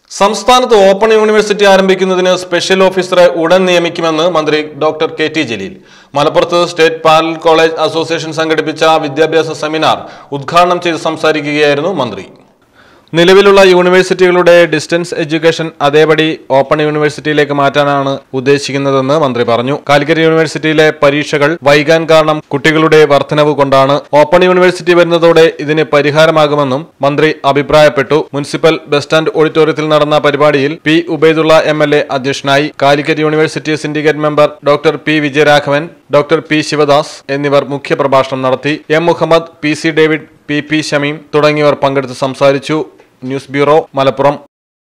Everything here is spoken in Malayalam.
സംസ്ഥാനത്ത് ഓപ്പൺ യൂണിവേഴ്സിറ്റി ആരംഭിക്കുന്നതിന് സ്പെഷ്യൽ ഓഫീസറെ ഉടൻ നിയമിക്കുമെന്ന് മന്ത്രി ഡോക്ടർ കെ.ടി. ജലീൽ. മലപ്പുറത്ത് സ്റ്റേറ്റ് പാരലൽ കോളേജ് അസോസിയേഷൻ സംഘടിപ്പിച്ച വിദ്യാഭ്യാസ സെമിനാർ ഉദ്ഘാടനം ചെയ്ത് സംസാരിക്കുകയായിരുന്നു മന്ത്രി. നിലവിലുള്ള യൂണിവേഴ്സിറ്റികളുടെ ഡിസ്റ്റൻസ് എഡ്യൂക്കേഷൻ അതേപടി ഓപ്പൺ യൂണിവേഴ്സിറ്റിയിലേക്ക് മാറ്റാനാണ് ഉദ്ദേശിക്കുന്നതെന്ന് മന്ത്രി പറഞ്ഞു. കാലിക്കറ്റ് യൂണിവേഴ്സിറ്റിയിലെ പരീക്ഷകൾ വൈകാൻ കാരണം കുട്ടികളുടെ വർധനവ് കൊണ്ടാണ്. ഓപ്പൺ യൂണിവേഴ്സിറ്റി വരുന്നതോടെ ഇതിന് പരിഹാരമാകുമെന്നും മന്ത്രി അഭിപ്രായപ്പെട്ടു. മുനിസിപ്പൽ ബസ് സ്റ്റാൻഡ് ഓഡിറ്റോറിയത്തിൽ നടന്ന പരിപാടിയിൽ പി. ഉബൈദുള്ള എം.എൽ.എ. അധ്യക്ഷനായി. Calicut university syndicate member doctor P. Vijayaraghavan, doctor P. Sivadas എന്നിവർ മുഖ്യപ്രഭാഷണം നടത്തി. M. Muhammad, P. C. David, P. Shameem തുടങ്ങിയവർ പങ്കെടുത്ത് സംസാരിച്ചു. News bureau, Malappuram.